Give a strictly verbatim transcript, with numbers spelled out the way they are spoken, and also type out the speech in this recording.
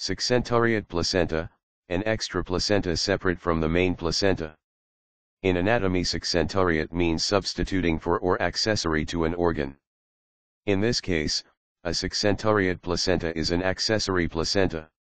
Succenturiate placenta, an extra placenta separate from the main placenta. In anatomy, succenturiate means substituting for or accessory to an organ. In this case, a succenturiate placenta is an accessory placenta.